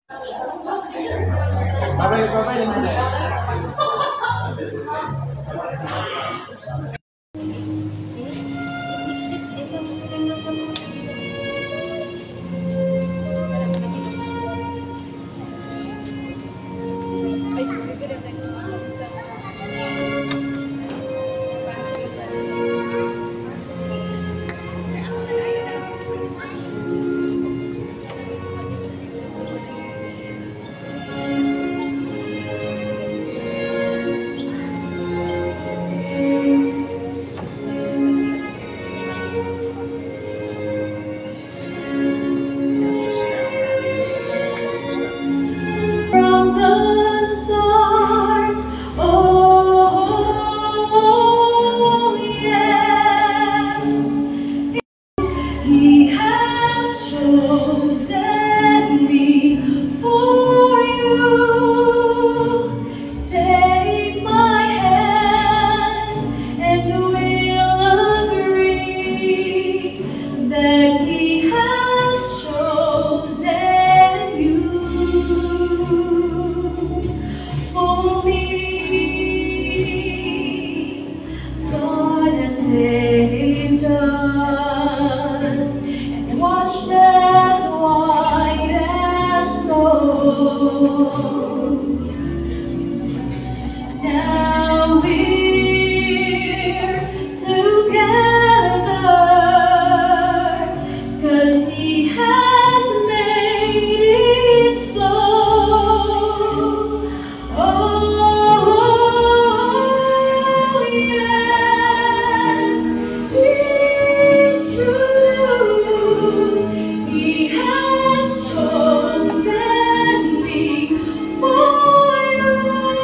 From the start, oh yes, He has chosen me for you. Take my hand and we'll agree that He has chosen you for me. God has saved us and washed us white as snow. Now we're together 'cause He has made it so. Oh yes, it's true. He has chosen me for you.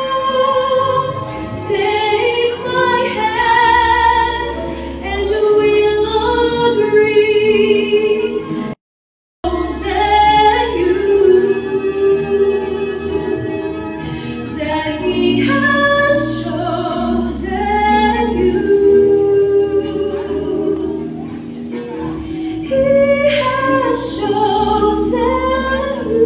Take my hand and we'll agree. Chosen you, that He has chosen you. He has chosen you.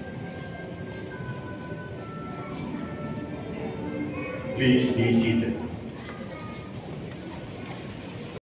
Please be seated.